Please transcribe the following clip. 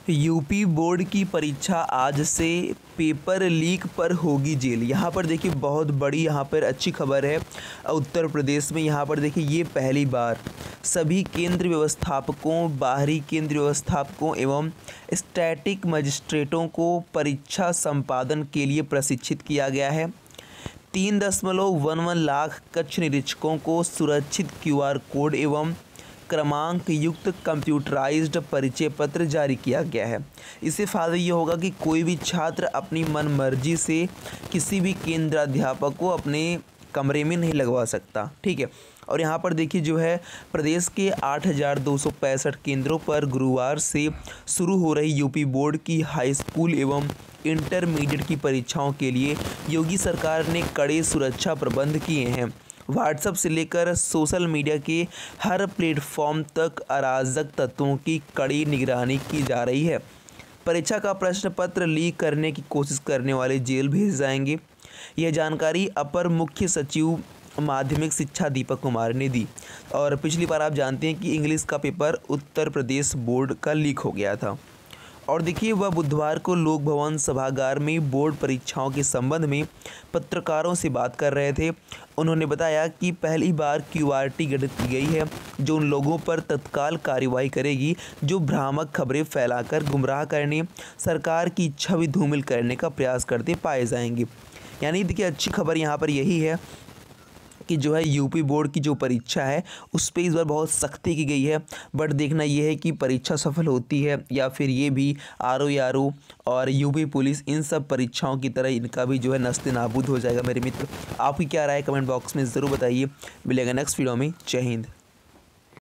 UP board की परीक्षा आज से पेपर लीक पर होगी जेल। यहाँ पर देखिए बहुत बड़ी यहाँ पर अच्छी खबर है। उत्तर प्रदेश में यहाँ पर देखिए ये पहली बार सभी केंद्र व्यवस्थापकों, बाहरी केंद्र व्यवस्थापकों एवं स्टैटिक मजिस्ट्रेटों को परीक्षा संपादन के लिए प्रशिक्षित किया गया है। 3.11 लाख कक्ष निरीक्षकों को सुरक्षित QR कोड एवं क्रमांक युक्त कंप्यूटराइज्ड परिचय पत्र जारी किया गया है। इससे फ़ायदा ये होगा कि कोई भी छात्र अपनी मनमर्जी से किसी भी केंद्राध्यापक को अपने कमरे में नहीं लगवा सकता, ठीक है। और यहाँ पर देखिए जो है प्रदेश के 8,265 केंद्रों पर गुरुवार से शुरू हो रही यूपी बोर्ड की हाई स्कूल एवं इंटरमीडिएट की परीक्षाओं के लिए योगी सरकार ने कड़े सुरक्षा प्रबंध किए हैं। व्हाट्सएप से लेकर सोशल मीडिया के हर प्लेटफॉर्म तक अराजक तत्वों की कड़ी निगरानी की जा रही है। परीक्षा का प्रश्न पत्र लीक करने की कोशिश करने वाले जेल भेजे जाएंगे। यह जानकारी अपर मुख्य सचिव माध्यमिक शिक्षा दीपक कुमार ने दी। और पिछली बार आप जानते हैं कि इंग्लिश का पेपर उत्तर प्रदेश बोर्ड का लीक हो गया था। और देखिए वह बुधवार को लोक भवन सभागार में बोर्ड परीक्षाओं के संबंध में पत्रकारों से बात कर रहे थे। उन्होंने बताया कि पहली बार QRT गठित की गई है जो उन लोगों पर तत्काल कार्रवाई करेगी जो भ्रामक खबरें फैलाकर गुमराह करने, सरकार की छवि धूमिल करने का प्रयास करते पाए जाएंगे। यानी देखिए अच्छी खबर यहाँ पर यही है कि जो है यूपी बोर्ड की जो परीक्षा है उस पर इस बार बहुत सख्ती की गई है। बट देखना ये है कि परीक्षा सफल होती है या फिर ये भी RO और यूपी पुलिस इन सब परीक्षाओं की तरह इनका भी जो है नस्ते नाबूद हो जाएगा। मेरे मित्र, आपकी क्या राय कमेंट बॉक्स में ज़रूर बताइए। मिलेगा नेक्स्ट वीडियो में। जय हिंद।